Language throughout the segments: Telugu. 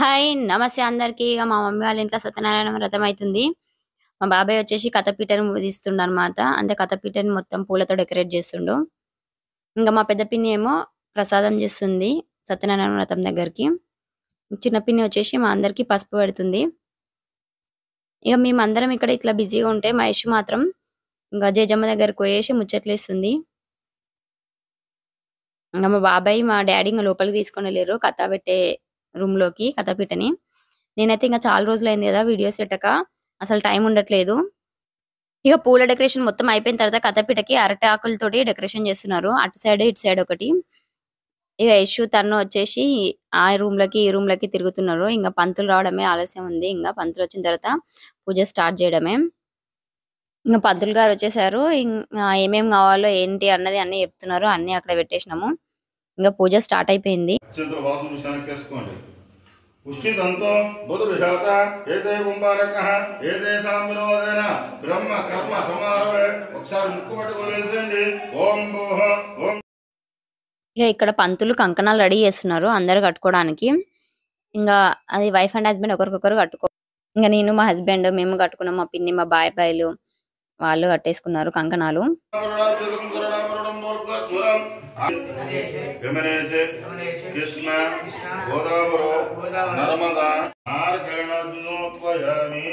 హాయ్! నమస్తే అందరికి. ఇగ మా మమ్మీ వాళ్ళ ఇంట్లో సత్యనారాయణ వ్రతం అయితుంది. మా బాబాయ్ వచ్చేసి కథపీటను ఊదిస్తుండనమాట. అంటే కథపీటని మొత్తం పూలతో డెకరేట్ చేస్తుండు. ఇంక మా పెద్ద పిన్ని ఏమో ప్రసాదం చేస్తుంది సత్యనారాయణ వ్రతం దగ్గరికి. చిన్న పిన్ని వచ్చేసి మా అందరికి పసుపు పెడుతుంది. ఇగ మేమందరం ఇక్కడ ఇట్లా బిజీగా ఉంటే మా యష్ మాత్రం ఇంగ జేజమ్మ దగ్గరికి పోయేసి ముచ్చట్లేస్తుంది. ఇంగ మా బాబాయ్, మా డ్యాడీ ఇంగ లోపలికి తీసుకొనెళ్ళిర్రు కథ పెట్టే రూమ్‌లోకి కథపీటని. నేనైతే ఇంక చాలా రోజులైంది గదా! వీడియోస్ పెట్టక. అసలు టైం ఉండట్లేదు. ఇగ పూల డెకరేషన్ మొత్తం అయిపోయిన తర్వాత కథపీటకి అరటి ఆకులతోటి డెకరేషన్ చేస్తున్నారు. అటు సైడ్, ఇటు సైడ్ ఒకటి. ఇగ యషు, తను వచ్చేసి ఆ రూమ్‌లకి, ఈ రూమ్‌లకి తిరుగుతున్నారు. ఇంగ పంతులు రావడమే ఆలస్యం ఉంది. ఇంగ పంతులొచ్చిన తర్వాత పూజ స్టార్ట్ చేయడమే. ఇంగ పంతులు గారు వచ్చేసారు. ఏమేం కావాలో ఏంటి అన్నది అన్నీ చెప్తున్నారు. అన్నీ అక్కడ పెట్టేసినాము. ఇంగ పూజ స్టార్ట్ అయిపోయింది. ఉష్ణితంతో బుధు విషాత ఏదే కుంభారక ఏదేశాం వినోదేన బ్రహ్మ కర్మ సమారవే ఒకసారి ముక్కు పట్టుకోలేసండి. ఓం భూహ ఓం. ఇక ఇక్కడ పంతులు కంకణాలు రెడీ చేస్తున్నారు అందరు కట్టుకోవడానికి. ఇంకా అది వైఫ్ అండ్ హస్బెండ్ ఒకరికొకరు కట్టుకో. ఇంకా నేను, మా హస్బెండ్ మేము కట్టుకున్నాం. మా పిన్ని, మా బాబాయిలు వాళ్ళు కట్టేసుకున్నారు కంకణాలు. కృష్ణ గోదావరి నర్మదా ఆర్గణోపయామి.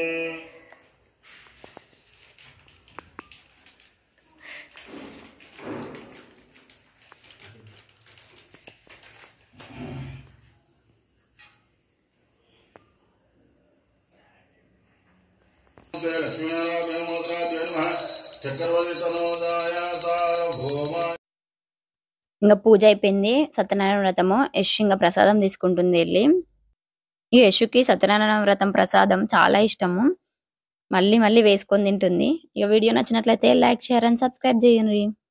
ఇంకా పూజ అయిపోయింది. సత్యనారాయణ వ్రతము. యశ్ ఇంకా ప్రసాదం తీసుకుంటుంది వెళ్ళి. ఈ యశుకి సత్యనారాయణ వ్రతం ప్రసాదం చాలా ఇష్టము. మళ్ళీ మళ్ళీ వేసుకొని తింటుంది. ఇక వీడియో నచ్చినట్లయితే లైక్, షేర్ అండ్ సబ్స్క్రైబ్ చేయండి.